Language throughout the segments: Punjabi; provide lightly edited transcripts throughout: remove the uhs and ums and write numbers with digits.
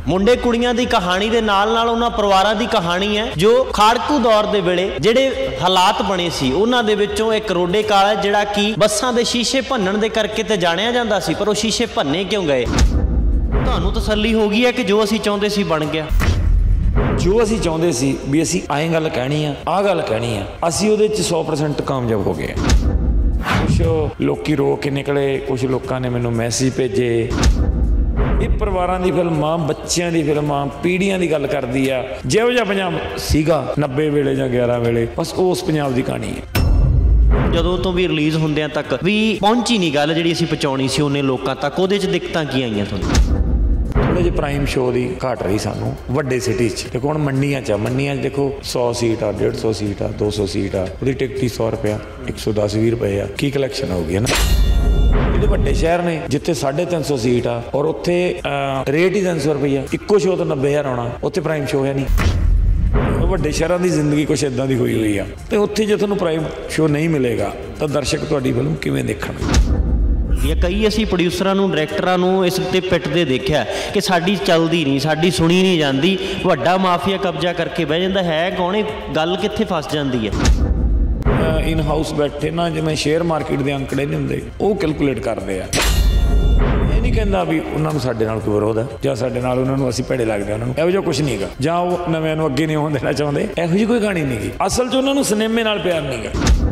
ਮੁੰਡੇ ਕੁੜੀਆਂ ਦੀ ਕਹਾਣੀ ਦੇ ਨਾਲ ਉਹਨਾਂ ਪਰਿਵਾਰਾਂ ਦੀ ਕਹਾਣੀ ਹੈ ਜੋ ਖਾੜਕੂ ਦੌਰ ਦੇ ਵੇਲੇ ਜਿਹੜੇ ਹਾਲਾਤ ਬਣੇ ਸੀ ਉਹਨਾਂ ਦੇ ਵਿੱਚੋਂ ਇੱਕ ਰੋਡੇ ਕਾਲਾ ਜਿਹੜਾ ਕਿ ਬੱਸਾਂ ਦੇ ਸ਼ੀਸ਼ੇ ਭੰਨਣ ਦੇ ਕਰਕੇ ਤੇ ਜਾਣਿਆ ਜਾਂਦਾ ਸੀ, ਪਰ ਉਹ ਸ਼ੀਸ਼ੇ ਭੰਨੇ ਕਿਉਂ ਗਏ? ਤੁਹਾਨੂੰ ਤਸੱਲੀ ਹੋ ਗਈ ਹੈ ਕਿ ਜੋ ਅਸੀਂ ਚਾਹੁੰਦੇ ਸੀ ਬਣ ਗਿਆ। ਜੋ ਅਸੀਂ ਚਾਹੁੰਦੇ ਸੀ ਵੀ ਅਸੀਂ ਐਂ ਗੱਲ ਕਹਿਣੀ ਆ, ਆਹ ਗੱਲ ਕਹਿਣੀ ਆ, ਅਸੀਂ ਉਹਦੇ 'ਚ 100% ਕਾਮਯਾਬ ਹੋ ਗਏ। ਕੁਛ ਲੋਕੀ ਰੋ ਕੇ ਨਿਕਲੇ, ਕੁਛ ਲੋਕਾਂ ਨੇ ਮੈਨੂੰ ਮੈਸੇਜ ਭੇਜੇ। ਇਹ ਪਰਿਵਾਰਾਂ ਦੀ ਫਿਲਮਾਂ, ਬੱਚਿਆਂ ਦੀ ਫਿਲਮਾਂ, ਪੀੜ੍ਹੀਆਂ ਦੀ ਗੱਲ ਕਰਦੀ ਆ। ਜਿਹੋ ਜਿਹਾ ਪੰਜਾਬ ਸੀਗਾ 90 ਵੇਲੇ ਜਾਂ 11 ਵੇਲੇ, ਬਸ ਉਸ ਪੰਜਾਬ ਦੀ ਕਹਾਣੀ ਹੈ। ਜਦੋਂ ਤੋਂ ਵੀ ਰਿਲੀਜ਼ ਹੁੰਦਿਆਂ ਤੱਕ ਵੀ ਪਹੁੰਚੀ ਨਹੀਂ ਗੱਲ ਜਿਹੜੀ ਅਸੀਂ ਪਹੁੰਚਾਉਣੀ ਸੀ ਉਹਨੇ ਲੋਕਾਂ ਤੱਕ। ਉਹਦੇ 'ਚ ਦਿੱਕਤਾਂ ਕੀ ਆਈਆਂ ਤੁਹਾਨੂੰ? ਥੋੜ੍ਹੇ ਜਿਹੇ ਪ੍ਰਾਈਮ ਸ਼ੋਅ ਦੀ ਘਾਟ ਰਹੀ ਸਾਨੂੰ ਵੱਡੇ ਸਿਟੀਜ਼ 'ਚ। ਦੇਖੋ ਹੁਣ ਮੰਡੀਆਂ 'ਚ ਦੇਖੋ 100 ਸੀਟ ਆ, 150 ਸੀਟ ਆ, 200 ਸੀਟ ਆ, ਉਹਦੀ ਟਿਕਟ ਹੀ 100 ਰੁਪਇਆ, 110-20 ਰੁਪਏ ਆ। ਕੀ ਕਲੈਕਸ਼ਨ ਹੋ ਗਈ ਹੈ ਨਾ। ਜਿਹੜੇ ਵੱਡੇ ਸ਼ਹਿਰ ਨੇ ਜਿੱਥੇ 350 ਸੀਟ ਆ ਔਰ ਉੱਥੇ ਰੇਟ ਹੀ 300 ਰੁਪਈਆ, ਇੱਕੋ ਸ਼ੋਅ ਤੋਂ 90,000 ਆਉਣਾ, ਉੱਥੇ ਪ੍ਰਾਈਮ ਸ਼ੋਅ ਹੈ ਨਹੀਂ। ਵੱਡੇ ਸ਼ਹਿਰਾਂ ਦੀ ਜ਼ਿੰਦਗੀ ਕੁਛ ਇੱਦਾਂ ਦੀ ਹੋਈ ਹੋਈ ਆ। ਅਤੇ ਉੱਥੇ ਜੇ ਤੁਹਾਨੂੰ ਪ੍ਰਾਈਮ ਸ਼ੋਅ ਨਹੀਂ ਮਿਲੇਗਾ ਤਾਂ ਦਰਸ਼ਕ ਤੁਹਾਡੀ ਫਿਲਮ ਕਿਵੇਂ ਦੇਖਣਗੇ? ਕਈ ਅਸੀਂ ਪ੍ਰੋਡਿਊਸਰਾਂ ਨੂੰ, ਡਾਇਰੈਕਟਰਾਂ ਨੂੰ ਇਸ ਉੱਤੇ ਪਿੱਟਦੇ ਦੇਖਿਆ ਕਿ ਸਾਡੀ ਚੱਲਦੀ ਨਹੀਂ, ਸਾਡੀ ਸੁਣੀ ਨਹੀਂ ਜਾਂਦੀ, ਵੱਡਾ ਮਾਫੀਆ ਕਬਜ਼ਾ ਕਰਕੇ ਬਹਿ ਜਾਂਦਾ ਹੈ। ਕੌਣ ਇਹ ਗੱਲ ਕਿੱਥੇ ਫਸ ਜਾਂਦੀ ਹੈ? ਇਨ ਹਾਊਸ ਬੈਠੇ ਨਾ, ਜਿਵੇਂ ਸ਼ੇਅਰ ਮਾਰਕੀਟ ਦੇ ਅੰਕੜੇ ਨਹੀਂ ਹੁੰਦੇ, ਉਹ ਕੈਲਕੂਲੇਟ ਕਰਦੇ ਆ। ਇਹ ਨਹੀਂ ਕਹਿੰਦਾ ਵੀ ਉਹਨਾਂ ਨੂੰ ਸਾਡੇ ਨਾਲ ਕੋਈ ਵਿਰੋਧ ਹੈ ਜਾਂ ਸਾਡੇ ਨਾਲ ਉਹਨਾਂ ਨੂੰ ਅਸੀਂ ਭੈੜੇ ਲੱਗਦੇ, ਉਹਨਾਂ ਨੂੰ ਇਹੋ ਜਿਹਾ ਕੁਛ ਨਹੀਂ ਹੈਗਾ, ਜਾਂ ਉਹ ਨਵਿਆਂ ਨੂੰ ਅੱਗੇ ਨਹੀਂ ਆਉਣ ਦੇਣਾ ਚਾਹੁੰਦੇ, ਇਹੋ ਜਿਹੀ ਕੋਈ ਕਹਾਣੀ ਨਹੀਂ ਗੀ। ਅਸਲ 'ਚ ਉਹਨਾਂ ਨੂੰ ਸਿਨੇਮੇ ਨਾਲ ਪਿਆਰ ਨਹੀਂ ਗਾ।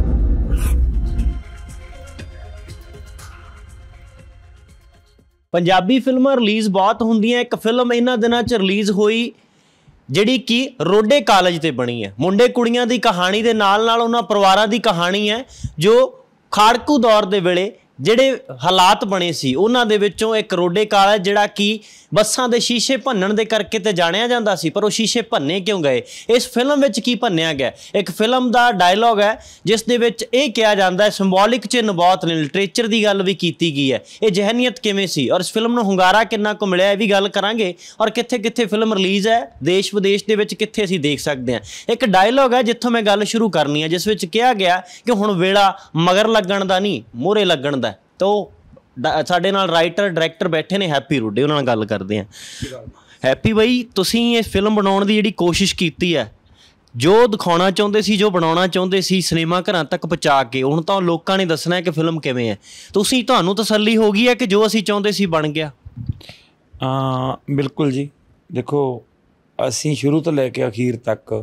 ਪੰਜਾਬੀ ਫਿਲਮਾਂ ਰਿਲੀਜ਼ ਬਹੁਤ ਹੁੰਦੀਆਂ। ਇੱਕ ਫਿਲਮ ਇਹਨਾਂ ਦਿਨਾਂ 'ਚ ਰਿਲੀਜ਼ ਹੋਈ ਜਿਹੜੀ ਕਿ ਰੋਡੇ ਕਾਲਜ ਤੇ ਬਣੀ ਹੈ। ਮੁੰਡੇ ਕੁੜੀਆਂ ਦੀ ਕਹਾਣੀ ਦੇ ਨਾਲ ਉਹਨਾਂ ਪਰਿਵਾਰਾਂ ਦੀ ਕਹਾਣੀ ਹੈ ਜੋ ਖਾੜਕੂ ਦੌਰ ਦੇ ਵੇਲੇ ਜਿਹੜੇ ਹਾਲਾਤ ਬਣੇ ਸੀ ਉਹਨਾਂ ਦੇ ਵਿੱਚੋਂ ਇੱਕ ਰੋਡੇ ਕਾਲਜ ਜਿਹੜਾ ਕਿ ਬੱਸਾਂ ਦੇ ਸ਼ੀਸ਼ੇ ਭੰਨਣ ਦੇ ਕਰਕੇ ਤੇ ਜਾਣਿਆ ਜਾਂਦਾ ਸੀ, ਪਰ ਉਹ ਸ਼ੀਸ਼ੇ ਭੰਨੇ ਕਿਉਂ ਗਏ? ਇਸ ਫਿਲਮ ਵਿੱਚ ਕੀ ਭੰਨਿਆ ਗਿਆ? ਇੱਕ ਫਿਲਮ ਦਾ ਡਾਇਲੋਗ ਹੈ ਜਿਸ ਦੇ ਵਿੱਚ ਇਹ ਕਿਹਾ ਜਾਂਦਾ ਹੈ, ਸਿੰਬੋਲਿਕ ਚਿੰਨ੍ਹ ਬਹੁਤ ਨੇ, ਲਿਟਰੇਚਰ ਦੀ ਗੱਲ ਵੀ ਕੀਤੀ ਗਈ ਹੈ। ਇਹ ਜ਼ਹਿਨੀਅਤ ਕਿਵੇਂ ਸੀ ਔਰ ਇਸ ਫਿਲਮ ਨੂੰ ਹੁੰਗਾਰਾ ਕਿੰਨਾ ਕੁ ਮਿਲਿਆ, ਇਹ ਵੀ ਗੱਲ ਕਰਾਂਗੇ। ਔਰ ਕਿੱਥੇ ਕਿੱਥੇ ਫਿਲਮ ਰਿਲੀਜ਼ ਹੈ, ਦੇਸ਼ ਵਿਦੇਸ਼ ਦੇ ਵਿੱਚ ਕਿੱਥੇ ਅਸੀਂ ਦੇਖ ਸਕਦੇ ਹਾਂ। ਇੱਕ ਡਾਇਲੋਗ ਹੈ ਜਿੱਥੋਂ ਮੈਂ ਗੱਲ ਸ਼ੁਰੂ ਕਰਨੀ ਹੈ, ਜਿਸ ਵਿੱਚ ਕਿਹਾ ਗਿਆ ਕਿ ਹੁਣ ਵੇਲਾ ਮਗਰ ਲੱਗਣ ਦਾ ਨਹੀਂ, ਮੂਹਰੇ ਲੱਗਣ ਦਾ। ਤੋ ਸਾਡੇ ਨਾਲ ਰਾਈਟਰ ਡਾਇਰੈਕਟਰ ਬੈਠੇ ਨੇ ਹੈਪੀ ਰੋਡੇ, ਉਹਨਾਂ ਨਾਲ ਗੱਲ ਕਰਦੇ ਹਾਂ। ਹੈਪੀ ਬਾਈ, ਤੁਸੀਂ ਇਹ ਫਿਲਮ ਬਣਾਉਣ ਦੀ ਜਿਹੜੀ ਕੋਸ਼ਿਸ਼ ਕੀਤੀ ਹੈ, ਜੋ ਦਿਖਾਉਣਾ ਚਾਹੁੰਦੇ ਸੀ, ਜੋ ਬਣਾਉਣਾ ਚਾਹੁੰਦੇ ਸੀ ਸਿਨੇਮਾ ਘਰਾਂ ਤੱਕ ਪਹੁੰਚਾ ਕੇ, ਹੁਣ ਤਾਂ ਲੋਕਾਂ ਨੇ ਦੱਸਣਾ ਹੈ ਕਿ ਫਿਲਮ ਕਿਵੇਂ ਹੈ। ਤੁਹਾਨੂੰ ਤਸੱਲੀ ਹੋ ਗਈ ਹੈ ਕਿ ਜੋ ਅਸੀਂ ਚਾਹੁੰਦੇ ਸੀ ਬਣ ਗਿਆ? ਬਿਲਕੁਲ ਜੀ। ਦੇਖੋ ਅਸੀਂ ਸ਼ੁਰੂ ਤੋਂ ਲੈ ਕੇ ਅਖੀਰ ਤੱਕ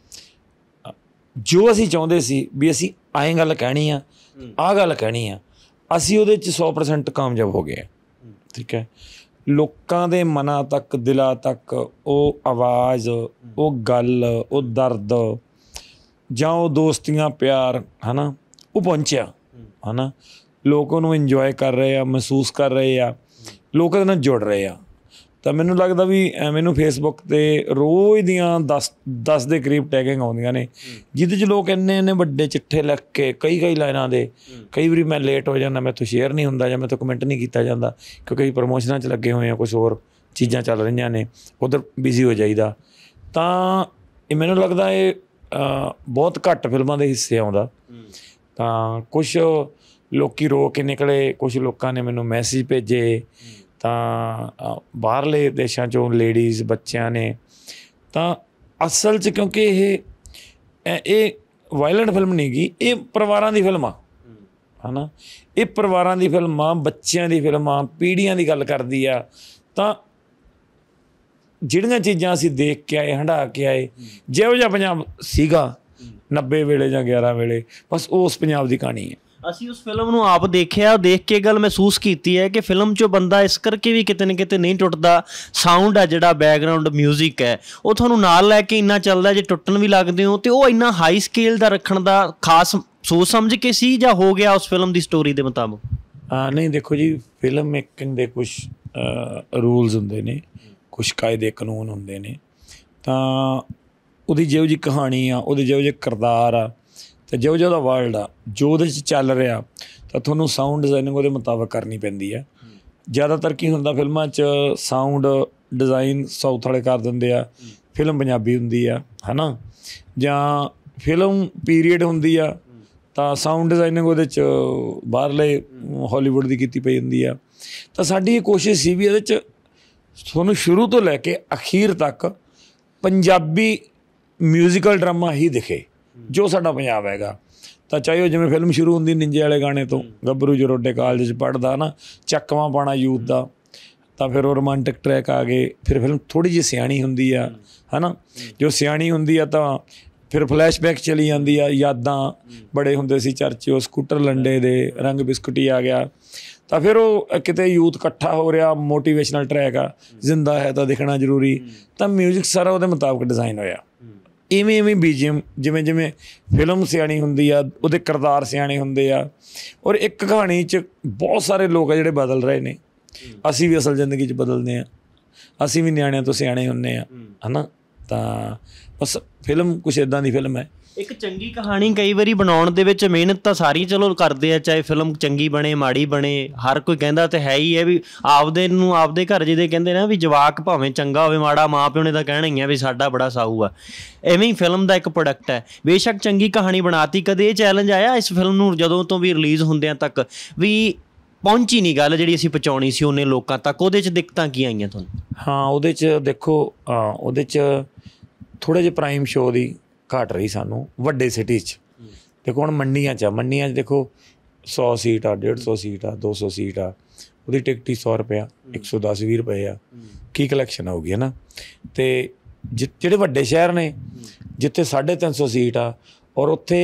ਜੋ ਅਸੀਂ ਚਾਹੁੰਦੇ ਸੀ ਵੀ ਅਸੀਂ ਐਂ ਗੱਲ ਕਹਿਣੀ ਆ, ਆਹ ਗੱਲ ਕਹਿਣੀ ਆ, ਅਸੀਂ ਉਹਦੇ 'ਚ 100% ਕਾਮਯਾਬ ਹੋ ਗਏ। ਠੀਕ ਹੈ। ਲੋਕਾਂ ਦੇ ਮਨਾਂ ਤੱਕ, ਦਿਲਾਂ ਤੱਕ ਉਹ ਆਵਾਜ਼, ਉਹ ਗੱਲ, ਉਹ ਦਰਦ ਜਾਂ ਉਹ ਦੋਸਤੀਆਂ, ਪਿਆਰ ਹੈ ਨਾ, ਉਹ ਪਹੁੰਚਿਆ ਹੈ ਨਾ। ਲੋਕ ਉਹਨੂੰ ਇੰਜੋਏ ਕਰ ਰਹੇ ਆ, ਮਹਿਸੂਸ ਕਰ ਰਹੇ ਆ, ਲੋਕ ਉਹਦੇ ਨਾਲ ਜੁੜ ਰਹੇ ਆ। ਤਾਂ ਮੈਨੂੰ ਲੱਗਦਾ ਵੀ ਮੈਨੂੰ ਫੇਸਬੁੱਕ 'ਤੇ ਰੋਜ਼ ਦੀਆਂ 10 ਦੇ ਕਰੀਬ ਟੈਗਿੰਗ ਆਉਂਦੀਆਂ ਨੇ, ਜਿਹਦੇ 'ਚ ਲੋਕ ਇੰਨੇ ਵੱਡੇ ਚਿੱਠੇ ਲਿਖ ਕੇ ਕਈ ਲਾਈਨਾਂ ਦੇ, ਕਈ ਵਾਰੀ ਮੈਂ ਲੇਟ ਹੋ ਜਾਂਦਾ, ਮੈਥੋਂ ਸ਼ੇਅਰ ਨਹੀਂ ਹੁੰਦਾ ਜਾਂ ਮੈਥੋਂ ਕਮੈਂਟ ਨਹੀਂ ਕੀਤਾ ਜਾਂਦਾ, ਕਿਉਂਕਿ ਪ੍ਰਮੋਸ਼ਨਾਂ 'ਚ ਲੱਗੇ ਹੋਏ ਆ, ਕੁਛ ਹੋਰ ਚੀਜ਼ਾਂ ਚੱਲ ਰਹੀਆਂ ਨੇ, ਉੱਧਰ ਬਿਜ਼ੀ ਹੋ ਜਾਈਦਾ। ਤਾਂ ਇਹ ਮੈਨੂੰ ਲੱਗਦਾ ਇਹ ਬਹੁਤ ਘੱਟ ਫਿਲਮਾਂ ਦੇ ਹਿੱਸੇ ਆਉਂਦਾ। ਤਾਂ ਕੁਛ ਲੋਕ ਰੋ ਕੇ ਨਿਕਲੇ, ਕੁਛ ਲੋਕਾਂ ਨੇ ਮੈਨੂੰ ਮੈਸੇਜ ਭੇਜੇ। ਤਾਂ ਬਾਹਰਲੇ ਦੇਸ਼ਾਂ 'ਚੋਂ ਲੇਡੀਜ਼, ਬੱਚਿਆਂ ਨੇ। ਤਾਂ ਅਸਲ 'ਚ ਕਿਉਂਕਿ ਇਹ ਵਾਇਲੈਂਟ ਫਿਲਮ ਨਹੀਂ ਗੀ, ਇਹ ਪਰਿਵਾਰਾਂ ਦੀ ਫਿਲਮ ਆ ਹੈ ਨਾ। ਇਹ ਪਰਿਵਾਰਾਂ ਦੀ ਫਿਲਮਾਂ, ਬੱਚਿਆਂ ਦੀ ਫਿਲਮਾਂ, ਪੀੜ੍ਹੀਆਂ ਦੀ ਗੱਲ ਕਰਦੀ ਆ। ਤਾਂ ਜਿਹੜੀਆਂ ਚੀਜ਼ਾਂ ਅਸੀਂ ਦੇਖ ਕੇ ਆਏ, ਹੰਢਾ ਕੇ ਆਏ, ਜਿਹੋ ਜਿਹਾ ਪੰਜਾਬ ਸੀਗਾ 90 ਵੇਲੇ ਜਾਂ 11 ਵੇਲੇ, ਬਸ ਉਸ ਪੰਜਾਬ ਦੀ ਕਹਾਣੀ ਹੈ। ਅਸੀਂ ਉਸ ਫਿਲਮ ਨੂੰ ਆਪ ਦੇਖਿਆ, ਦੇਖ ਕੇ ਗੱਲ ਮਹਿਸੂਸ ਕੀਤੀ ਹੈ ਕਿ ਫਿਲਮ 'ਚੋਂ ਬੰਦਾ ਇਸ ਕਰਕੇ ਵੀ ਕਿਤੇ ਨਾ ਕਿਤੇ ਨਹੀਂ ਟੁੱਟਦਾ। ਸਾਊਂਡ ਹੈ ਜਿਹੜਾ ਬੈਕਗਰਾਊਂਡ ਮਿਊਜ਼ਿਕ ਹੈ, ਉਹ ਤੁਹਾਨੂੰ ਨਾਲ ਲੈ ਕੇ ਇੰਨਾ ਚੱਲਦਾ, ਜੇ ਟੁੱਟਣ ਵੀ ਲੱਗਦੇ ਹੋ ਅਤੇ ਉਹ ਇੰਨਾ ਹਾਈ ਸਕੇਲ ਦਾ ਰੱਖਣ ਦਾ ਖਾਸ ਸੋਚ ਸਮਝ ਕੇ ਸੀ ਜਾਂ ਹੋ ਗਿਆ ਉਸ ਫਿਲਮ ਦੀ ਸਟੋਰੀ ਦੇ ਮੁਤਾਬਕ? ਨਹੀਂ, ਦੇਖੋ ਜੀ, ਫਿਲਮ ਮੇਕਿੰਗ ਦੇ ਕੁਛ ਰੂਲਸ ਹੁੰਦੇ ਨੇ, ਕੁਛ ਕਾਇਦੇ ਕਾਨੂੰਨ ਹੁੰਦੇ ਨੇ। ਤਾਂ ਉਹਦੀ ਜਿਹੋ ਜਿਹੀ ਕਹਾਣੀ ਆ, ਉਹਦੇ ਜਿਹੋ ਜਿਹੇ ਕਿਰਦਾਰ ਆ, ਅਤੇ ਜਿਹੋ ਜਿਹਾ ਉਹਦਾ ਵਰਲਡ ਆ, ਜੋ ਉਹਦੇ 'ਚ ਚੱਲ ਰਿਹਾ, ਤਾਂ ਤੁਹਾਨੂੰ ਸਾਊਂਡ ਡਿਜ਼ਾਇਨਿੰਗ ਉਹਦੇ ਮੁਤਾਬਕ ਕਰਨੀ ਪੈਂਦੀ ਆ। ਜ਼ਿਆਦਾਤਰ ਕੀ ਹੁੰਦਾ ਫਿਲਮਾਂ 'ਚ, ਸਾਊਂਡ ਡਿਜ਼ਾਈਨ ਸਾਊਥ ਵਾਲੇ ਕਰ ਦਿੰਦੇ ਆ, ਫਿਲਮ ਪੰਜਾਬੀ ਹੁੰਦੀ ਆ ਹੈ ਨਾ। ਜਾਂ ਫਿਲਮ ਪੀਰੀਅਡ ਹੁੰਦੀ ਆ ਤਾਂ ਸਾਊਂਡ ਡਿਜ਼ਾਇਨਿੰਗ ਉਹਦੇ 'ਚ ਬਾਹਰਲੇ ਹਾਲੀਵੁੱਡ ਦੀ ਕੀਤੀ ਪਈ ਹੁੰਦੀ ਆ। ਤਾਂ ਸਾਡੀ ਇਹ ਕੋਸ਼ਿਸ਼ ਸੀ ਵੀ ਇਹਦੇ 'ਚ ਤੁਹਾਨੂੰ ਸ਼ੁਰੂ ਤੋਂ ਲੈ ਕੇ ਅਖੀਰ ਤੱਕ ਪੰਜਾਬੀ ਮਿਊਜ਼ੀਕਲ ਡਰਾਮਾ ਹੀ ਦਿਖੇ ਜੋ ਸਾਡਾ ਪੰਜਾਬ ਹੈਗਾ। ਤਾਂ ਚਾਹੇ ਉਹ ਜਿਵੇਂ ਫਿਲਮ ਸ਼ੁਰੂ ਹੁੰਦੀ ਨਿੰਜੇ ਵਾਲੇ ਗਾਣੇ ਤੋਂ, ਗੱਭਰੂ ਜੋ ਰੋਡੇ ਕਾਲਜ 'ਚ ਪੜ੍ਹਦਾ ਨਾ, ਚੱਕਵਾਂ ਪਾਉਣਾ ਯੂਥ ਦਾ, ਤਾਂ ਫਿਰ ਉਹ ਰੋਮਾਂਟਿਕ ਟਰੈਕ ਆ ਗਏ। ਫਿਰ ਫਿਲਮ ਥੋੜ੍ਹੀ ਜਿਹੀ ਸਿਆਣੀ ਹੁੰਦੀ ਆ, ਹੈ ਨਾ, ਜੋ ਸਿਆਣੀ ਹੁੰਦੀ ਆ ਤਾਂ ਫਿਰ ਫਲੈਸ਼ਬੈਕ ਚਲੀ ਜਾਂਦੀ ਆ, ਯਾਦਾਂ ਬੜੇ ਹੁੰਦੇ ਸੀ ਚਰਚੇ, ਉਹ ਸਕੂਟਰ ਲੰਡੇ ਦੇ, ਰੰਗ ਬਿਸਕੁਟੀ ਆ ਗਿਆ। ਤਾਂ ਫਿਰ ਉਹ ਕਿਤੇ ਯੂਥ ਇਕੱਠਾ ਹੋ ਰਿਹਾ, ਮੋਟੀਵੇਸ਼ਨਲ ਟਰੈਕ ਆ, ਜ਼ਿੰਦਾ ਹੈ ਤਾਂ ਦਿਖਣਾ ਜ਼ਰੂਰੀ, ਤਾਂ ਮਿਊਜ਼ਿਕ ਸਾਰਾ ਉਹਦੇ ਮੁਤਾਬਕ ਡਿਜ਼ਾਈਨ ਹੋਇਆ। ਇਵੇਂ BGM ਜਿਵੇਂ ਜਿਵੇਂ ਫਿਲਮ ਸਿਆਣੀ ਹੁੰਦੀ ਆ, ਉਹਦੇ ਕਿਰਦਾਰ ਸਿਆਣੇ ਹੁੰਦੇ ਆ, ਔਰ ਇੱਕ ਕਹਾਣੀ 'ਚ ਬਹੁਤ ਸਾਰੇ ਲੋਕ ਆ ਜਿਹੜੇ ਬਦਲ ਰਹੇ ਨੇ। ਅਸੀਂ ਵੀ ਅਸਲ ਜ਼ਿੰਦਗੀ 'ਚ ਬਦਲਦੇ ਹਾਂ, ਅਸੀਂ ਵੀ ਨਿਆਣਿਆਂ ਤੋਂ ਸਿਆਣੇ ਹੁੰਦੇ ਹਾਂ, ਹੈ ਨਾ। ਤਾਂ ਬਸ ਫਿਲਮ ਕੁਛ ਇੱਦਾਂ ਦੀ ਫਿਲਮ ਹੈ। ਇੱਕ ਚੰਗੀ ਕਹਾਣੀ ਕਈ ਵਾਰੀ ਬਣਾਉਣ ਦੇ ਵਿੱਚ ਮਿਹਨਤ ਤਾਂ ਸਾਰੀ ਚਲੋ ਕਰਦੇ ਆ, ਚਾਹੇ ਫਿਲਮ ਚੰਗੀ ਬਣੇ ਮਾੜੀ ਬਣੇ, ਹਰ ਕੋਈ ਕਹਿੰਦਾ ਤਾਂ ਹੈ ਹੀ ਹੈ ਵੀ ਆਪਦੇ ਨੂੰ ਆਪਦੇ ਘਰ ਜਿਹਦੇ ਕਹਿੰਦੇ ਨਾ ਵੀ ਜਵਾਕ ਭਾਵੇਂ ਚੰਗਾ ਹੋਵੇ ਮਾੜਾ, ਮਾਂ ਪਿਓ ਨੇ ਤਾਂ ਕਹਿਣਾ ਹੀ ਆ ਵੀ ਸਾਡਾ ਬੜਾ ਸਾਊ ਆ। ਐਵੇਂ ਹੀ ਫਿਲਮ ਦਾ ਇੱਕ ਪ੍ਰੋਡਕਟ ਹੈ। ਬੇਸ਼ੱਕ ਚੰਗੀ ਕਹਾਣੀ ਬਣਾਤੀ, ਕਦੇ ਇਹ ਚੈਲੰਜ ਆਇਆ ਇਸ ਫਿਲਮ ਨੂੰ ਜਦੋਂ ਤੋਂ ਵੀ ਰਿਲੀਜ਼ ਹੁੰਦਿਆਂ ਤੱਕ ਵੀ ਪਹੁੰਚੀ ਨਹੀਂ ਗੱਲ ਜਿਹੜੀ ਅਸੀਂ ਪਹੁੰਚਾਉਣੀ ਸੀ ਉਹਨੇ ਲੋਕਾਂ ਤੱਕ, ਉਹਦੇ 'ਚ ਦਿੱਕਤਾਂ ਕੀ ਆਈਆਂ ਤੁਹਾਨੂੰ? ਹਾਂ, ਉਹਦੇ 'ਚ ਦੇਖੋ, ਉਹਦੇ 'ਚ ਥੋੜ੍ਹੇ ਜਿਹੇ ਪ੍ਰਾਈਮ ਸ਼ੋਅ ਦੀ ਘਾਟ ਰਹੀ ਸਾਨੂੰ ਵੱਡੇ ਸਿਟੀ 'ਚ। ਦੇਖੋ ਹੁਣ ਮੰਡੀਆਂ 'ਚ ਦੇਖੋ 100 ਸੀਟ ਆ, 150 ਸੀਟ ਆ, 200 ਸੀਟ ਆ, ਉਹਦੀ ਟਿਕਟ ਹੀ 100 ਰੁਪਇਆ, 110 20 ਰੁਪਏ ਆ, ਕੀ ਕਲੈਕਸ਼ਨ ਹੋਊਗੀ, ਹੈ ਨਾ। ਅਤੇ ਜਿਹੜੇ ਵੱਡੇ ਸ਼ਹਿਰ ਨੇ ਜਿੱਥੇ 350 ਸੀਟ ਆ ਔਰ ਉੱਥੇ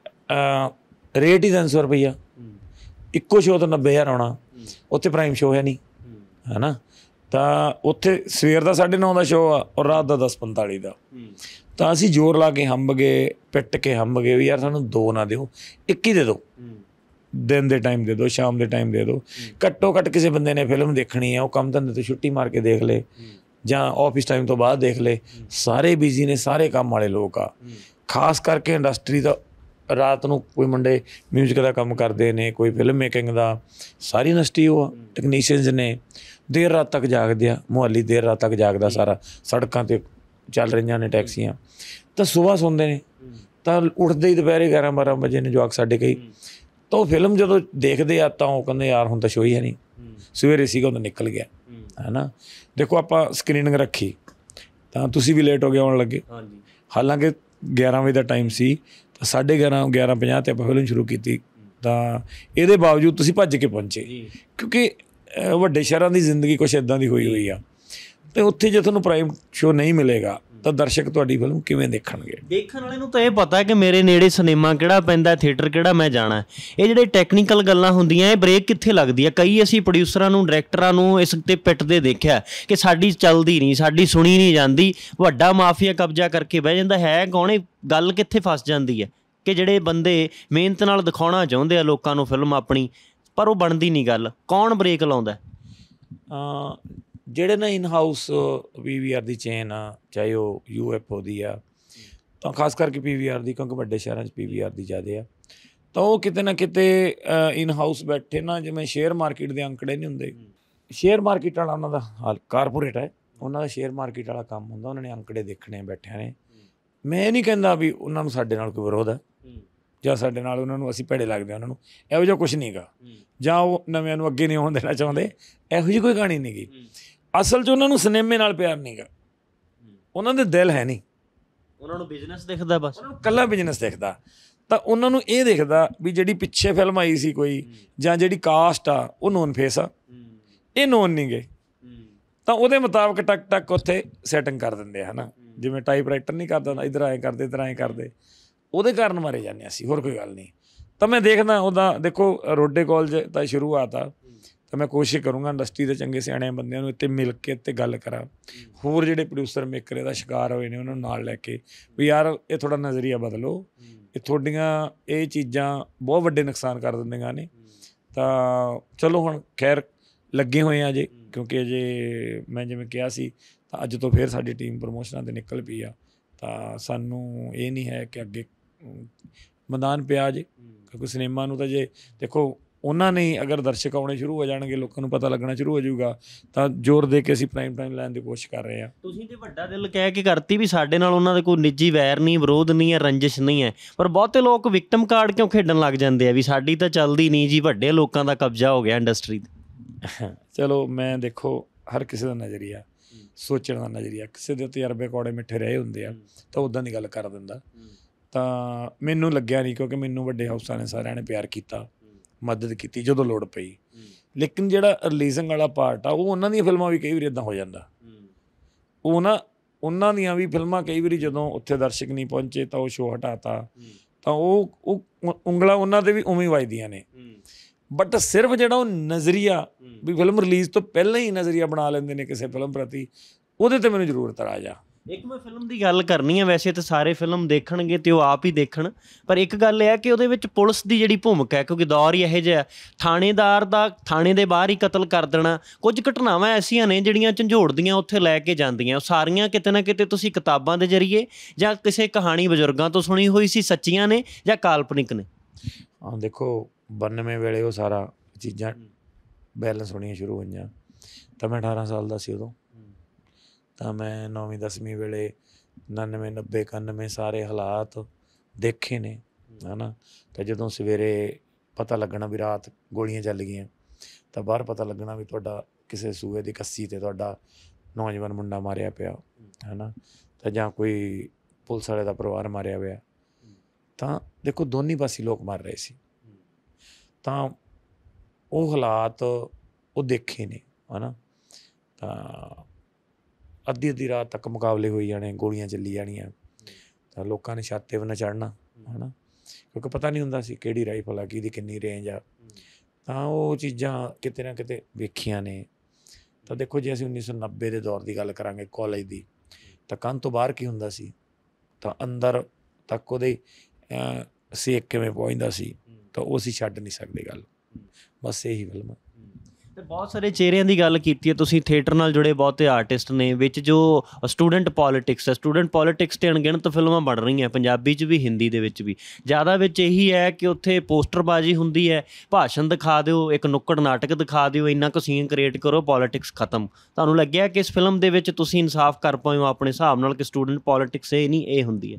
ਰੇਟ ਹੀ 300 ਰੁਪਈਆ, ਇੱਕੋ ਸ਼ੋਅ ਤੋਂ 90,000 ਆਉਣਾ, ਉੱਥੇ ਪ੍ਰਾਈਮ ਸ਼ੋਅ ਹੈ ਨਹੀਂ, ਹੈ ਨਾ। ਤਾਂ ਉੱਥੇ ਸਵੇਰ ਦਾ 9:30 ਦਾ ਸ਼ੋਅ ਆ ਔਰ ਰਾਤ ਦਾ 10:45 ਦਾ। ਤਾਂ ਅਸੀਂ ਜ਼ੋਰ ਲਾ ਕੇ ਹੰਬ ਗਏ, ਪਿੱਟ ਕੇ ਹੰਬ ਗਏ ਵੀ ਯਾਰ ਸਾਨੂੰ 2 ਨਾ ਦਿਓ, 1 ਹੀ ਦੇ ਦਿਓ, ਦਿਨ ਦੇ ਟਾਈਮ ਦੇ ਦਿਓ, ਸ਼ਾਮ ਦੇ ਟਾਈਮ ਦੇ ਦਿਓ। ਘੱਟੋ ਘੱਟ ਕਿਸੇ ਬੰਦੇ ਨੇ ਫਿਲਮ ਦੇਖਣੀ ਹੈ, ਉਹ ਕੰਮ ਧੰਦੇ ਤੋਂ ਛੁੱਟੀ ਮਾਰ ਕੇ ਦੇਖ ਲਏ ਜਾਂ ਆਫਿਸ ਟਾਈਮ ਤੋਂ ਬਾਅਦ ਦੇਖ ਲਏ। ਸਾਰੇ ਬਿਜ਼ੀ ਨੇ, ਸਾਰੇ ਕੰਮ ਵਾਲੇ ਲੋਕ ਆ। ਖਾਸ ਕਰਕੇ ਇੰਡਸਟਰੀ ਦਾ ਰਾਤ ਨੂੰ ਕੋਈ ਮੁੰਡੇ ਮਿਊਜ਼ਿਕ ਦਾ ਕੰਮ ਕਰਦੇ ਨੇ, ਕੋਈ ਫਿਲਮ ਮੇਕਿੰਗ ਦਾ, ਸਾਰੀ ਇੰਡਸਟਰੀ ਉਹ ਟੈਕਨੀਸ਼ੀਅਨਸ ਨੇ, ਦੇਰ ਰਾਤ ਤੱਕ ਜਾਗਦੇ ਆ। ਮੁਹਾਲੀ ਦੇਰ ਰਾਤ ਤੱਕ ਜਾਗਦਾ ਸਾਰਾ, ਸੜਕਾਂ 'ਤੇ ਚੱਲ ਰਹੀਆਂ ਨੇ ਟੈਕਸੀਆਂ, ਤਾਂ ਸੁਬਾਹ ਸੌਂਦੇ ਨੇ, ਤਾਂ ਉੱਠਦੇ ਹੀ ਦੁਪਹਿਰੇ 11-12 ਵਜੇ ਨੇ ਜਵਾਕ ਸਾਡੇ ਕਈ। ਤਾਂ ਉਹ ਫਿਲਮ ਜਦੋਂ ਦੇਖਦੇ ਆ ਤਾਂ ਉਹ ਕਹਿੰਦੇ ਯਾਰ ਹੁਣ ਤਾਂ ਸ਼ੋਅ ਹੀ ਹੈ ਨਹੀਂ, ਸਵੇਰੇ ਸੀਗਾ ਉਹ ਤਾਂ ਨਿਕਲ ਗਿਆ, ਹੈ ਨਾ। ਦੇਖੋ ਆਪਾਂ ਸਕਰੀਨਿੰਗ ਰੱਖੀ ਤਾਂ ਤੁਸੀਂ ਵੀ ਲੇਟ ਹੋ ਗਏ ਆਉਣ ਲੱਗੇ, ਹਾਲਾਂਕਿ 11 ਵਜੇ ਦਾ ਟਾਈਮ ਸੀ, ਤਾਂ 11:30 11:50 'ਤੇ ਆਪਾਂ ਫਿਲਮ ਸ਼ੁਰੂ ਕੀਤੀ। ਤਾਂ ਇਹਦੇ ਬਾਵਜੂਦ ਤੁਸੀਂ ਭੱਜ ਕੇ ਪਹੁੰਚੇ, ਕਿਉਂਕਿ ਵੱਡੇ ਸ਼ਹਿਰਾਂ ਦੀ ਜ਼ਿੰਦਗੀ ਕੁਛ ਇੱਦਾਂ ਦੀ ਹੋਈ ਆ। ਅਤੇ ਉੱਥੇ ਜੇ ਤੁਹਾਨੂੰ ਪ੍ਰਾਈਮ ਸ਼ੋਅ ਨਹੀਂ ਮਿਲੇਗਾ ਤਾਂ ਦਰਸ਼ਕ ਤੁਹਾਡੀ ਫਿਲਮ ਕਿਵੇਂ ਦੇਖਣਗੇ? ਦੇਖਣ ਵਾਲੇ ਨੂੰ ਤਾਂ ਇਹ ਪਤਾ ਕਿ ਮੇਰੇ ਨੇੜੇ ਸਿਨੇਮਾ ਕਿਹੜਾ ਪੈਂਦਾ, ਥੀਏਟਰ ਕਿਹੜਾ ਮੈਂ ਜਾਣਾ। ਇਹ ਜਿਹੜੇ ਟੈਕਨੀਕਲ ਗੱਲਾਂ ਹੁੰਦੀਆਂ, ਇਹ ਬ੍ਰੇਕ ਕਿੱਥੇ ਲੱਗਦੀ ਆ? ਕਈ ਅਸੀਂ ਪ੍ਰੋਡਿਊਸਰਾਂ ਨੂੰ, ਡਾਇਰੈਕਟਰਾਂ ਨੂੰ ਇਸ 'ਤੇ ਪਿੱਟਦੇ ਦੇਖਿਆ ਕਿ ਸਾਡੀ ਚੱਲਦੀ ਨਹੀਂ, ਸਾਡੀ ਸੁਣੀ ਨਹੀਂ ਜਾਂਦੀ, ਵੱਡਾ ਮਾਫੀਆ ਕਬਜ਼ਾ ਕਰਕੇ ਬਹਿ ਜਾਂਦਾ। ਹੈ ਕੌਣ? ਇਹ ਗੱਲ ਕਿੱਥੇ ਫਸ ਜਾਂਦੀ ਹੈ ਕਿ ਜਿਹੜੇ ਬੰਦੇ ਮਿਹਨਤ ਨਾਲ ਦਿਖਾਉਣਾ ਚਾਹੁੰਦੇ ਆ ਲੋਕਾਂ ਨੂੰ ਫਿਲਮ ਆਪਣੀ, ਪਰ ਉਹ ਬਣਦੀ ਨਹੀਂ ਗੱਲ। ਕੌਣ ਬ੍ਰੇਕ ਲਾਉਂਦਾ? ਜਿਹੜੇ ਨਾ ਇਨ ਹਾਊਸ PVR ਦੀ ਚੇਨ ਆ, ਚਾਹੇ ਉਹ UFO ਦੀ ਆ, ਤਾਂ ਖਾਸ ਕਰਕੇ PVR ਦੀ, ਕਿਉਂਕਿ ਵੱਡੇ ਸ਼ਹਿਰਾਂ 'ਚ PVR ਦੀ ਜ਼ਿਆਦਾ ਆ। ਤਾਂ ਉਹ ਕਿਤੇ ਨਾ ਕਿਤੇ ਇਨ ਹਾਊਸ ਬੈਠੇ ਨਾ, ਜਿਵੇਂ ਸ਼ੇਅਰ ਮਾਰਕੀਟ ਦੇ ਅੰਕੜੇ ਨਹੀਂ ਹੁੰਦੇ, ਸ਼ੇਅਰ ਮਾਰਕੀਟ ਵਾਲਾ ਉਹਨਾਂ ਦਾ ਹਾਲ ਕਾਰਪੋਰੇਟ ਹੈ, ਉਹਨਾਂ ਦਾ ਸ਼ੇਅਰ ਮਾਰਕੀਟ ਵਾਲਾ ਕੰਮ ਹੁੰਦਾ, ਉਹਨਾਂ ਨੇ ਅੰਕੜੇ ਦੇਖਣੇ ਬੈਠਿਆਂ ਨੇ। ਮੈਂ ਇਹ ਨਹੀਂ ਕਹਿੰਦਾ ਵੀ ਉਹਨਾਂ ਨੂੰ ਸਾਡੇ ਨਾਲ ਕੋਈ ਵਿਰੋਧ ਹੈ ਜਾਂ ਸਾਡੇ ਨਾਲ ਉਹਨਾਂ ਨੂੰ ਅਸੀਂ ਭੈੜੇ ਲੱਗਦੇ, ਉਹਨਾਂ ਨੂੰ ਇਹੋ ਜਿਹਾ ਕੁਛ ਨਹੀਂ ਗਾ, ਜਾਂ ਉਹ ਨਵਿਆਂ ਨੂੰ ਅੱਗੇ ਨਹੀਂ ਆਉਣ ਦੇਣਾ ਚਾਹੁੰਦੇ, ਇਹੋ ਜਿਹੀ ਕੋਈ ਕਹਾਣੀ ਨਹੀਂ ਗੀ। ਅਸਲ 'ਚ ਉਹਨਾਂ ਨੂੰ ਸਿਨੇਮੇ ਨਾਲ ਪਿਆਰ ਨਹੀਂ ਗਾ, ਉਹਨਾਂ ਦੇ ਦਿਲ ਹੈ ਨਹੀਂ, ਉਹਨਾਂ ਨੂੰ ਬਿਜ਼ਨਸ ਦਿਖਦਾ, ਬਸ ਉਹਨਾਂ ਨੂੰ ਇਕੱਲਾ ਬਿਜ਼ਨਸ ਦਿਖਦਾ। ਤਾਂ ਉਹਨਾਂ ਨੂੰ ਇਹ ਦਿਖਦਾ ਵੀ ਜਿਹੜੀ ਪਿੱਛੇ ਫਿਲਮ ਆਈ ਸੀ ਕੋਈ, ਜਾਂ ਜਿਹੜੀ ਕਾਸਟ ਆ ਉਹ ਨੋਨ ਫੇਸ ਆ, ਇਹ ਨੋਨ ਨਹੀਂ ਗੇ, ਤਾਂ ਉਹਦੇ ਮੁਤਾਬਕ ਟਕ ਟਕ ਉੱਥੇ ਸੈਟਿੰਗ ਕਰ ਦਿੰਦੇ ਆ, ਹੈ ਨਾ। ਜਿਵੇਂ ਟਾਈਪ ਰਾਈਟਰ ਨਹੀਂ ਕਰਦਾ, ਇੱਧਰ ਐਂ ਕਰਦੇ, ਇੱਧਰ ਐਂ ਕਰਦੇ, ਉਹਦੇ ਕਾਰਨ ਮਾਰੇ ਜਾਂਦੇ ਅਸੀਂ, ਹੋਰ ਕੋਈ ਗੱਲ ਨਹੀਂ। ਤਾਂ ਮੈਂ ਦੇਖਦਾ ਉਹਦਾ, ਦੇਖੋ ਰੋਡੇ ਕਾਲਜ ਤਾਂ ਸ਼ੁਰੂਆਤ ਆ, ਤਾਂ ਮੈਂ ਕੋਸ਼ਿਸ਼ ਕਰੂੰਗਾ ਇੰਡਸਟਰੀ ਦੇ ਚੰਗੇ ਸਿਆਣੇ ਬੰਦਿਆਂ ਨੂੰ ਇੱਥੇ ਮਿਲ ਕੇ ਇੱਥੇ ਗੱਲ ਕਰਾਂ, ਹੋਰ ਜਿਹੜੇ ਪ੍ਰੋਡਿਊਸਰ ਮੇਕਰ ਇਹਦਾ ਸ਼ਿਕਾਰ ਹੋਏ ਨੇ ਉਹਨਾਂ ਨੂੰ ਨਾਲ ਲੈ ਕੇ ਵੀ ਯਾਰ ਇਹ ਥੋੜ੍ਹਾ ਨਜ਼ਰੀਆ ਬਦਲੋ, ਇਹ ਤੁਹਾਡੀਆਂ ਇਹ ਚੀਜ਼ਾਂ ਬਹੁਤ ਵੱਡੇ ਨੁਕਸਾਨ ਕਰ ਦਿੰਦੀਆਂ ਨੇ। ਤਾਂ ਚਲੋ ਹੁਣ ਖੈਰ ਲੱਗੇ ਹੋਏ ਆ ਅਜੇ, ਕਿਉਂਕਿ ਅਜੇ ਮੈਂ ਜਿਵੇਂ ਕਿਹਾ ਸੀ, ਤਾਂ ਅੱਜ ਤੋਂ ਫਿਰ ਸਾਡੀ ਟੀਮ ਪ੍ਰਮੋਸ਼ਨਾਂ 'ਤੇ ਨਿਕਲ ਪਈ ਆ। ਤਾਂ ਸਾਨੂੰ ਇਹ ਨਹੀਂ ਹੈ ਕਿ ਅੱਗੇ ਮੈਦਾਨ ਪਿਆ ਜੇ, ਕਿਉਂਕਿ ਸਿਨੇਮਾ ਨੂੰ ਤਾਂ ਜੇ ਦੇਖੋ ਉਹਨਾਂ ਨੇ ਅਗਰ ਦਰਸ਼ਕ ਆਉਣੇ ਸ਼ੁਰੂ ਹੋ ਜਾਣਗੇ, ਲੋਕਾਂ ਨੂੰ ਪਤਾ ਲੱਗਣਾ ਸ਼ੁਰੂ ਹੋ ਜਾਊਗਾ, ਤਾਂ ਜ਼ੋਰ ਦੇ ਕੇ ਅਸੀਂ ਪ੍ਰਾਈਮ ਟਾਈਮ ਲੈਣ ਦੀ ਕੋਸ਼ਿਸ਼ ਕਰ ਰਹੇ ਹਾਂ। ਤੁਸੀਂ ਤੇ ਵੱਡਾ ਦਿਲ ਕਹਿ ਕੇ ਕਰਤੀ ਵੀ ਸਾਡੇ ਨਾਲ ਉਹਨਾਂ ਦੇ ਕੋਈ ਨਿੱਜੀ ਵੈਰ ਨਹੀਂ, ਵਿਰੋਧ ਨਹੀਂ ਹੈ, ਰੰਜਿਸ਼ ਨਹੀਂ ਹੈ, ਪਰ ਬਹੁਤੇ ਲੋਕ ਵਿਕਟਮ ਕਾਰਡ ਕਿਉਂ ਖੇਡਣ ਲੱਗ ਜਾਂਦੇ ਆ ਵੀ ਸਾਡੀ ਤਾਂ ਚੱਲਦੀ ਨਹੀਂ ਜੀ, ਵੱਡੇ ਲੋਕਾਂ ਦਾ ਕਬਜ਼ਾ ਹੋ ਗਿਆ ਇੰਡਸਟਰੀ 'ਤੇ। ਚਲੋ ਮੈਂ ਦੇਖੋ ਹਰ ਕਿਸੇ ਦਾ ਨਜ਼ਰੀਆ, ਸੋਚਣ ਦਾ ਨਜ਼ਰੀਆ, ਕਿਸੇ ਦੇ ਤਜਰਬੇ ਕੌੜੇ ਮਿੱਠੇ ਰਹੇ ਹੁੰਦੇ ਆ ਤਾਂ ਉੱਦਾਂ ਦੀ ਗੱਲ ਕਰ ਦਿੰਦਾ। ਤਾਂ ਮੈਨੂੰ ਲੱਗਿਆ ਨਹੀਂ, ਕਿਉਂਕਿ ਮੈਨੂੰ ਵੱਡੇ ਹਾਊਸਾਂ ਨੇ ਸਾਰਿਆਂ ਨੇ ਪਿਆਰ ਕੀਤਾ, ਮਦਦ ਕੀਤੀ ਜਦੋਂ ਲੋੜ ਪਈ। ਲੇਕਿਨ ਜਿਹੜਾ ਰਿਲੀਜ਼ਿੰਗ ਵਾਲਾ ਪਾਰਟ ਆ, ਉਹ ਉਹਨਾਂ ਦੀਆਂ ਫਿਲਮਾਂ ਵੀ ਕਈ ਵਾਰੀ ਇੱਦਾਂ ਹੋ ਜਾਂਦਾ। ਉਹਨਾਂ ਦੀਆਂ ਵੀ ਫਿਲਮਾਂ ਕਈ ਵਾਰੀ ਜਦੋਂ ਉੱਥੇ ਦਰਸ਼ਕ ਨਹੀਂ ਪਹੁੰਚੇ ਤਾਂ ਉਹ ਸ਼ੋਅ ਹਟਾਤਾ, ਤਾਂ ਉਹ ਉਂਗਲਾਂ ਉਹਨਾਂ 'ਤੇ ਵੀ ਉਵੇਂ ਵੱਜਦੀਆਂ ਨੇ। ਬਟ ਸਿਰਫ ਜਿਹੜਾ ਉਹ ਨਜ਼ਰੀਆ ਵੀ ਫਿਲਮ ਰਿਲੀਜ਼ ਤੋਂ ਪਹਿਲਾਂ ਹੀ ਨਜ਼ਰੀਆ ਬਣਾ ਲੈਂਦੇ ਨੇ ਕਿਸੇ ਫਿਲਮ ਪ੍ਰਤੀ, ਉਹਦੇ 'ਤੇ ਮੈਨੂੰ ਜ਼ਰੂਰ ਇਤਰਾਜ਼ ਆ। ਇੱਕ ਮੈਂ ਫਿਲਮ ਦੀ ਗੱਲ ਕਰਨੀ ਹੈ, ਵੈਸੇ ਤਾਂ ਸਾਰੇ ਫਿਲਮ ਦੇਖਣਗੇ ਤੇ ਉਹ ਆਪ ਹੀ ਦੇਖਣ, ਪਰ ਇੱਕ ਗੱਲ ਇਹ ਹੈ ਕਿ ਉਹਦੇ ਵਿੱਚ ਪੁਲਿਸ ਦੀ ਜਿਹੜੀ ਭੂਮਿਕਾ ਹੈ, ਕਿਉਂਕਿ ਦੌਰ ਹੀ ਇਹੋ ਜਿਹਾ, ਥਾਣੇਦਾਰ ਦਾ ਥਾਣੇ ਦੇ ਬਾਹਰ ਹੀ ਕਤਲ ਕਰ ਦੇਣਾ। ਕੁਝ ਘਟਨਾਵਾਂ ਐਸੀਆਂ ਨੇ ਜਿਹੜੀਆਂ ਝੰਜੋੜਦੀਆਂ ਉੱਥੇ ਲੈ ਕੇ ਜਾਂਦੀਆਂ। ਉਹ ਸਾਰੀਆਂ ਕਿਤੇ ਨਾ ਕਿਤੇ ਤੁਸੀਂ ਕਿਤਾਬਾਂ ਦੇ ਜ਼ਰੀਏ ਜਾਂ ਕਿਸੇ ਕਹਾਣੀ ਬਜ਼ੁਰਗਾਂ ਤੋਂ ਸੁਣੀ ਹੋਈ ਸੀ, ਸੱਚੀਆਂ ਨੇ ਜਾਂ ਕਾਲਪਨਿਕ ਨੇ? ਹਾਂ ਦੇਖੋ, 92 ਵੇਲੇ ਉਹ ਸਾਰਾ ਚੀਜ਼ਾਂ ਬੈਲੈਂਸ ਹੋਣੀਆਂ ਸ਼ੁਰੂ ਹੋਈਆਂ, ਤਾਂ ਮੈਂ 18 ਸਾਲ ਦਾ ਸੀ ਉਦੋਂ। ਤਾਂ ਮੈਂ 9ਵੀਂ 10ਵੀਂ ਵੇਲੇ 99 90 91 ਸਾਰੇ ਹਾਲਾਤ ਦੇਖੇ ਨੇ, ਹੈ ਨਾ। ਤਾਂ ਜਦੋਂ ਸਵੇਰੇ ਪਤਾ ਲੱਗਣਾ ਵੀ ਰਾਤ ਗੋਲੀਆਂ ਚੱਲ ਗਈਆਂ, ਤਾਂ ਬਾਹਰ ਪਤਾ ਲੱਗਣਾ ਵੀ ਤੁਹਾਡਾ ਕਿਸੇ ਸੂਏ ਦੀ ਕੱਸੀ 'ਤੇ ਤੁਹਾਡਾ ਨੌਜਵਾਨ ਮੁੰਡਾ ਮਾਰਿਆ ਪਿਆ, ਹੈ ਨਾ, ਤਾਂ ਜਾਂ ਕੋਈ ਪੁਲਿਸ ਵਾਲੇ ਦਾ ਪਰਿਵਾਰ ਮਾਰਿਆ ਪਿਆ, ਤਾਂ ਦੇਖੋ ਦੋਨੀ ਪਾਸੇ ਲੋਕ ਮਰ ਰਹੇ ਸੀ। ਤਾਂ ਉਹ ਹਾਲਾਤ ਉਹ ਦੇਖੇ ਨੇ, ਹੈ ਨਾ। ਤਾਂ ਅੱਧੀ ਰਾਤ ਤੱਕ ਮੁਕਾਬਲੇ ਹੋਈ ਜਾਣੇ, ਗੋਲੀਆਂ ਚੱਲੀ ਜਾਣੀਆਂ, ਤਾਂ ਲੋਕਾਂ ਨੇ ਛੱਤ 'ਤੇ ਵੀ ਨਾ ਚੜ੍ਹਨਾ, ਹੈ ਨਾ, ਕਿਉਂਕਿ ਪਤਾ ਨਹੀਂ ਹੁੰਦਾ ਸੀ ਕਿਹੜੀ ਰਾਈਫਲ ਆ, ਕਿਹਦੀ ਕਿੰਨੀ ਰੇਂਜ ਆ। ਤਾਂ ਉਹ ਚੀਜ਼ਾਂ ਕਿਤੇ ਨਾ ਕਿਤੇ ਵੇਖੀਆਂ ਨੇ। ਤਾਂ ਦੇਖੋ, ਜੇ ਅਸੀਂ 1990 ਦੇ ਦੌਰ ਦੀ ਗੱਲ ਕਰਾਂਗੇ ਕਾਲਜ ਦੀ, ਤਾਂ ਕੰਨ ਤੋਂ ਬਾਹਰ ਕੀ ਹੁੰਦਾ ਸੀ, ਤਾਂ ਅੰਦਰ ਤੱਕ ਉਹਦੇ ਸੇਕ ਕਿਵੇਂ ਪਹੁੰਚਦਾ ਸੀ, ਤਾਂ ਉਹ ਅਸੀਂ ਛੱਡ ਨਹੀਂ ਸਕਦੇ ਗੱਲ। ਬਸ ਇਹੀ ਫਿਲਮ। ਤੇ ਬਹੁਤ ਸਾਰੇ ਚਿਹਰਿਆਂ ਦੀ ਗੱਲ ਕੀਤੀ ਹੈ ਤੁਸੀਂ, ਥੀਏਟਰ ਨਾਲ ਜੁੜੇ ਬਹੁਤੇ ਆਰਟਿਸਟ ਨੇ, ਵਿੱਚ ਜੋ ਸਟੂਡੈਂਟ ਪੋਲੀਟਿਕਸ ਹੈ, ਸਟੂਡੈਂਟ ਪੋਲੀਟਿਕਸ 'ਤੇ ਅਣਗਿਣਤ ਫਿਲਮਾਂ ਬਣ ਰਹੀਆਂ, ਪੰਜਾਬੀ 'ਚ ਵੀ ਹਿੰਦੀ ਦੇ ਵਿੱਚ ਵੀ। ਜ਼ਿਆਦਾ ਵਿੱਚ ਇਹੀ ਹੈ ਕਿ ਉੱਥੇ ਪੋਸਟਰਬਾਜ਼ੀ ਹੁੰਦੀ ਹੈ, ਭਾਸ਼ਣ ਦਿਖਾ ਦਿਓ, ਇੱਕ ਨੁੱਕੜ ਨਾਟਕ ਦਿਖਾ ਦਿਓ, ਇੰਨਾ ਕੁ ਸੀਨ ਕ੍ਰੀਏਟ ਕਰੋ, ਪੋਲੀਟਿਕਸ ਖਤਮ। ਤੁਹਾਨੂੰ ਲੱਗਿਆ ਕਿ ਇਸ ਫਿਲਮ ਦੇ ਵਿੱਚ ਤੁਸੀਂ ਇਨਸਾਫ ਕਰ ਪਾਏ ਹੋ ਆਪਣੇ ਹਿਸਾਬ ਨਾਲ ਕਿ ਸਟੂਡੈਂਟ ਪੋਲੀਟਿਕਸ ਇਹ ਨਹੀਂ, ਇਹ ਹੁੰਦੀ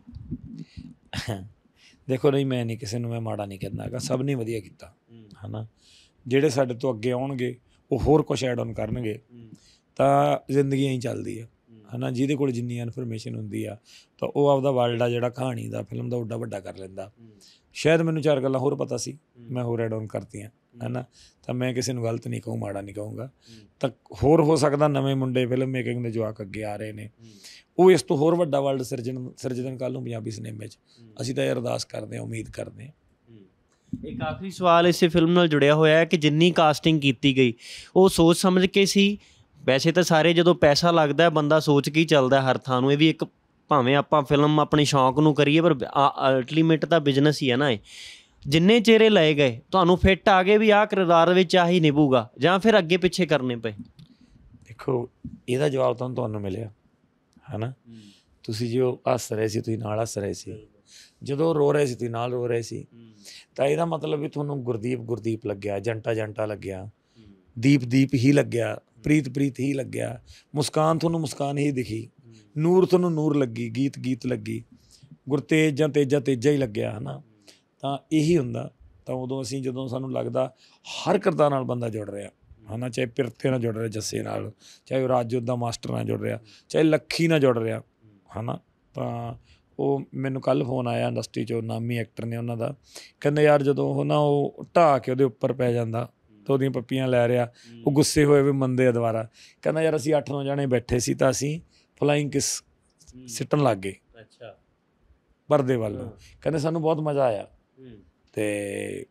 ਹੈ? ਦੇਖੋ, ਨਹੀਂ, ਮੈਂ ਨਹੀਂ ਕਿਸੇ ਨੂੰ ਮੈਂ ਮਾੜਾ ਨਹੀਂ ਕਹਿੰਦਾ ਹੈਗਾ, ਸਭ ਨੇ ਵਧੀਆ ਕੀਤਾ, ਹੈ ਨਾ। ਜਿਹੜੇ ਸਾਡੇ ਤੋਂ ਅੱਗੇ ਆਉਣਗੇ ਉਹ ਹੋਰ ਕੁਛ ਐਡ ਔਨ ਕਰਨਗੇ, ਤਾਂ ਜ਼ਿੰਦਗੀ ਹੀ ਚੱਲਦੀ ਆ, ਹੈ ਨਾ। ਜਿਹਦੇ ਕੋਲ ਜਿੰਨੀ ਇਨਫੋਰਮੇਸ਼ਨ ਹੁੰਦੀ ਆ, ਤਾਂ ਉਹ ਆਪਦਾ ਵਰਲਡ ਆ ਜਿਹੜਾ ਕਹਾਣੀ ਦਾ, ਫਿਲਮ ਦਾ, ਉੱਡਾ ਵੱਡਾ ਕਰ ਲੈਂਦਾ। ਸ਼ਾਇਦ ਮੈਨੂੰ 4 ਗੱਲਾਂ ਹੋਰ ਪਤਾ ਸੀ, ਮੈਂ ਹੋਰ ਐਡ ਔਨ ਕਰਤੀਆਂ, ਹੈ ਨਾ। ਤਾਂ ਮੈਂ ਕਿਸੇ ਨੂੰ ਗਲਤ ਨਹੀਂ ਕਹੂੰ, ਮਾੜਾ ਨਹੀਂ ਕਹੂੰਗਾ। ਤਾਂ ਹੋਰ ਹੋ ਸਕਦਾ ਨਵੇਂ ਮੁੰਡੇ ਫਿਲਮ ਮੇਕਿੰਗ ਦੇ ਜਵਾਕ ਅੱਗੇ ਆ ਰਹੇ ਨੇ, ਉਹ ਇਸ ਤੋਂ ਹੋਰ ਵੱਡਾ ਵਰਲਡ ਸਿਰਜਣ ਕੱਲ੍ਹ ਨੂੰ ਪੰਜਾਬੀ ਸਿਨੇਮੇ 'ਚ। ਅਸੀਂ ਤਾਂ ਇਹ ਅਰਦਾਸ ਕਰਦੇ ਹਾਂ, ਉਮੀਦ ਕਰਦੇ ਹਾਂ। ਇੱਕ ਆਖਰੀ ਸਵਾਲ ਇਸੇ ਫਿਲਮ ਨਾਲ ਜੁੜਿਆ ਹੋਇਆ ਹੈ ਕਿ ਜਿੰਨੀ ਕਾਸਟਿੰਗ ਕੀਤੀ ਗਈ ਉਹ ਸੋਚ ਸਮਝ ਕੇ ਸੀ? ਵੈਸੇ ਤਾਂ ਸਾਰੇ ਜਦੋਂ ਪੈਸਾ ਲੱਗਦਾ ਬੰਦਾ ਸੋਚ ਕੇ ਹੀ ਚੱਲਦਾ ਹਰ ਥਾਂ ਨੂੰ। ਇਹ ਵੀ ਇੱਕ, ਭਾਵੇਂ ਆਪਾਂ ਫਿਲਮ ਆਪਣੇ ਸ਼ੌਂਕ ਨੂੰ ਕਰੀਏ, ਪਰ ਅਲਟੀਮੇਟ ਤਾਂ ਬਿਜ਼ਨਸ ਹੀ ਹੈ ਨਾ ਇਹ। ਜਿੰਨੇ ਚਿਹਰੇ ਲਏ ਗਏ, ਤੁਹਾਨੂੰ ਫਿੱਟ ਆ ਗਏ ਵੀ ਆਹ ਕਿਰਦਾਰ ਵਿੱਚ ਆਹੀ ਨਿਭੂਗਾ, ਜਾਂ ਫਿਰ ਅੱਗੇ ਪਿੱਛੇ ਕਰਨੇ ਪਏ? ਦੇਖੋ, ਇਹਦਾ ਜਵਾਬ ਤਾਂ ਤੁਹਾਨੂੰ ਮਿਲਿਆ, ਹੈ ਨਾ। ਤੁਸੀਂ ਜੋ ਹੱਸ ਰਹੇ ਸੀ, ਤੁਸੀਂ ਨਾਲ ਹੱਸ ਰਹੇ ਸੀ, ਜਦੋਂ ਰੋ ਰਹੇ ਸੀ ਤੁਸੀਂ ਨਾਲ ਰੋ ਰਹੇ ਸੀ, ਤਾਂ ਇਹਦਾ ਮਤਲਬ ਵੀ ਤੁਹਾਨੂੰ ਗੁਰਦੀਪ ਲੱਗਿਆ, ਜੰਟਾ ਲੱਗਿਆ, ਦੀਪ ਹੀ ਲੱਗਿਆ, ਪ੍ਰੀਤ ਹੀ ਲੱਗਿਆ, ਮੁਸਕਾਨ ਤੁਹਾਨੂੰ ਮੁਸਕਾਨ ਹੀ ਦਿਖੀ, ਨੂਰ ਤੁਹਾਨੂੰ ਨੂਰ ਲੱਗੀ, ਗੀਤ ਲੱਗੀ, ਗੁਰਤੇਜ ਜਾਂ ਤੇਜਾ ਹੀ ਲੱਗਿਆ, ਹੈ ਨਾ। ਤਾਂ ਇਹੀ ਹੁੰਦਾ। ਤਾਂ ਉਦੋਂ ਅਸੀਂ, ਜਦੋਂ ਸਾਨੂੰ ਲੱਗਦਾ ਹਰ ਕਿਰਦਾਰ ਨਾਲ ਬੰਦਾ ਜੁੜ ਰਿਹਾ, ਹੈ ਨਾ, ਚਾਹੇ ਪਿਰਤੇ ਨਾਲ ਜੁੜ ਰਿਹਾ, ਜੱਸੇ ਨਾਲ, ਚਾਹੇ ਉਹ ਰਾਜਯੋਧਾ ਮਾਸਟਰ ਨਾਲ ਜੁੜ ਰਿਹਾ, ਚਾਹੇ ਲੱਖੀ ਨਾਲ ਜੁੜ ਰਿਹਾ, ਹੈ ਨਾ। ਤਾਂ ਉਹ ਮੈਨੂੰ ਕੱਲ੍ਹ ਫੋਨ ਆਇਆ ਇੰਡਸਟਰੀ 'ਚੋਂ, ਨਾਮੀ ਐਕਟਰ ਨੇ ਉਹਨਾਂ ਦਾ, ਕਹਿੰਦੇ ਯਾਰ ਜਦੋਂ ਉਹ ਨਾ ਉਹ ਢਾਹ ਕੇ ਉਹਦੇ ਉੱਪਰ ਪੈ ਜਾਂਦਾ ਤਾਂ ਉਹਦੀਆਂ ਪੱਪੀਆਂ ਲੈ ਰਿਹਾ, ਉਹ ਗੁੱਸੇ ਹੋਏ ਵੀ ਮੰਦੇ ਆ ਦੁਬਾਰਾ। ਕਹਿੰਦਾ ਯਾਰ ਅਸੀਂ 8-9 ਜਣੇ ਬੈਠੇ ਸੀ, ਤਾਂ ਅਸੀਂ ਫਲਾਈਂਗ ਕਿਸ ਸਿੱਟਣ ਲੱਗ ਗਏ ਪਰਦੇ ਵੱਲ ਨੂੰ, ਕਹਿੰਦੇ ਸਾਨੂੰ ਬਹੁਤ ਮਜ਼ਾ ਆਇਆ। ਅਤੇ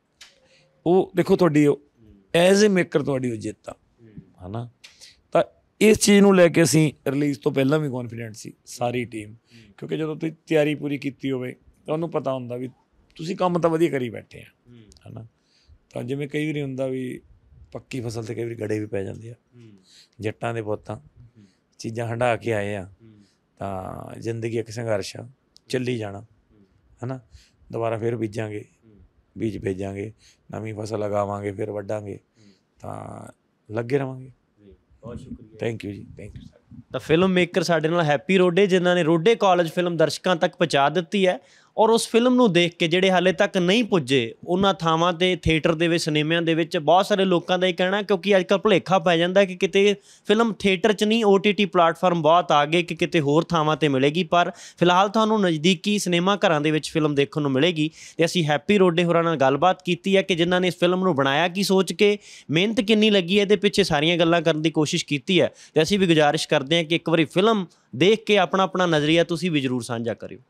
ਉਹ ਦੇਖੋ, ਤੁਹਾਡੀ ਐਜ਼ ਏ ਮੇਕਰ ਤੁਹਾਡੀ ਉਹ ਜਿੱਤ ਆ, ਹੈ ਨਾ। ਤਾਂ ਇਸ ਚੀਜ਼ ਨੂੰ ਲੈ ਕੇ ਅਸੀਂ ਰਿਲੀਜ਼ ਤੋਂ ਪਹਿਲਾਂ ਵੀ ਕੌਨਫੀਡੈਂਟ ਸੀ, ਸਾਰੀ ਟੀਮ, ਕਿਉਂਕਿ ਜਦੋਂ ਤੁਸੀਂ ਤਿਆਰੀ ਪੂਰੀ ਕੀਤੀ ਹੋਵੇ ਤਾਂ ਉਹਨੂੰ ਪਤਾ ਹੁੰਦਾ ਵੀ ਤੁਸੀਂ ਕੰਮ ਤਾਂ ਵਧੀਆ ਕਰੀ ਬੈਠੇ ਆ, ਹੈ ਨਾ। ਤਾਂ ਜਿਵੇਂ ਕਈ ਵਾਰੀ ਹੁੰਦਾ ਵੀ ਪੱਕੀ ਫਸਲ 'ਤੇ ਕਈ ਵਾਰੀ ਗੜੇ ਵੀ ਪੈ ਜਾਂਦੇ ਆ, ਜੱਟਾਂ ਦੇ ਪੁੱਤਾਂ ਚੀਜ਼ਾਂ ਹੰਢਾ ਕੇ ਆਏ ਆ, ਤਾਂ ਜ਼ਿੰਦਗੀ ਇੱਕ ਸੰਘਰਸ਼ ਆ, ਚੱਲੀ ਜਾਣਾ, ਹੈ ਨਾ। ਦੁਬਾਰਾ ਫਿਰ ਬੀਜਾਂਗੇ, ਬੀਜ ਭੇਜਾਂਗੇ, ਨਵੀਂ ਫਸਲ ਲਗਾਵਾਂਗੇ, ਫਿਰ ਵੱਢਾਂਗੇ, ਤਾਂ ਲੱਗੇ ਰਹਾਂਗੇ। ਬਹੁਤ ਸ਼ੁਕਰੀਆ, thank you ji, thank you sir. ਤਾਂ ਫਿਲਮ ਮੇਕਰ ਸਾਡੇ ਨਾਲ ਹੈਪੀ ਰੋਡੇ, ਜਿਨ੍ਹਾਂ ਨੇ ਰੋਡੇ ਕਾਲਜ ਫਿਲਮ ਦਰਸ਼ਕਾਂ ਤੱਕ ਪਹੁੰਚਾ ਦਿੱਤੀ ਹੈ। ਔਰ ਉਸ ਫਿਲਮ ਨੂੰ ਦੇਖ ਕੇ ਜਿਹੜੇ ਹਾਲੇ ਤੱਕ ਨਹੀਂ ਪੁੱਜੇ ਉਹਨਾਂ ਥਾਵਾਂ 'ਤੇ ਥੀਏਟਰ ਦੇ ਵਿੱਚ, ਸਿਨੇਮਿਆਂ ਦੇ ਵਿੱਚ, ਬਹੁਤ ਸਾਰੇ ਲੋਕਾਂ ਦਾ ਇਹ ਕਹਿਣਾ, ਕਿਉਂਕਿ ਅੱਜ ਕੱਲ੍ਹ ਭੁਲੇਖਾ ਪੈ ਜਾਂਦਾ ਕਿ ਕਿਤੇ ਫਿਲਮ ਥੀਏਟਰ 'ਚ ਨਹੀਂ, OTT ਪਲੇਟਫਾਰਮ ਬਹੁਤ ਆ ਗਏ ਕਿ ਕਿਤੇ ਹੋਰ ਥਾਵਾਂ 'ਤੇ ਮਿਲੇਗੀ, ਪਰ ਫਿਲਹਾਲ ਤੁਹਾਨੂੰ ਨਜ਼ਦੀਕੀ ਸਿਨੇਮਾ ਘਰਾਂ ਦੇ ਵਿੱਚ ਫਿਲਮ ਦੇਖਣ ਨੂੰ ਮਿਲੇਗੀ। ਅਤੇ ਅਸੀਂ ਹੈਪੀ ਰੋਡੇ ਹੋਰਾਂ ਨਾਲ ਗੱਲਬਾਤ ਕੀਤੀ ਹੈ ਕਿ ਜਿਨ੍ਹਾਂ ਨੇ ਇਸ ਫਿਲਮ ਨੂੰ ਬਣਾਇਆ ਕੀ ਸੋਚ ਕੇ, ਮਿਹਨਤ ਕਿੰਨੀ ਲੱਗੀ ਹੈ, ਇਹਦੇ ਪਿੱਛੇ ਸਾਰੀਆਂ ਗੱਲਾਂ ਕਰਨ ਦੀ ਕੋਸ਼ਿਸ਼ ਕੀਤੀ ਹੈ। ਅਤੇ ਅਸੀਂ ਵੀ ਗੁਜ਼ਾਰਿਸ਼ ਕਰਦੇ ਹਾਂ ਕਿ ਇੱਕ ਵਾਰੀ ਫਿਲਮ ਦੇਖ ਕੇ ਆਪਣਾ ਨਜ਼ਰੀਆ ਤੁਸੀਂ ਵੀ ਜ਼ਰੂਰ ਸਾਂਝਾ ਕਰਿਓ।